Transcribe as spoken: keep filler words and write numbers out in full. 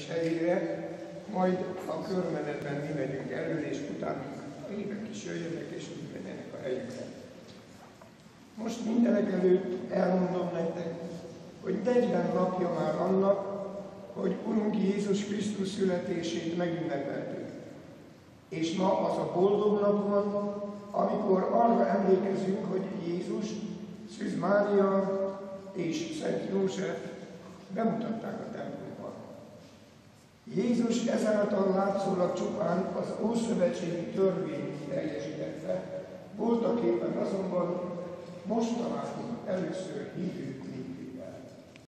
rendelés helyére, majd a körmenetben mi megyünk elől, és utána a hívek is jöjjenek, és úgy menjenek a helyükre. Most mindenek előtt elmondom nektek, hogy negyven napja már annak, hogy Urunk Jézus Krisztus születését megünnepeltük. És ma az a boldog nap van, amikor arra emlékezünk, hogy Jézus, Szűz Mária és Szent József bemutatták a templomban. Jézus ezáltal látszólag csupán az ószövetségi törvényt teljesítette, voltaképpen azonban most találtunk először hívő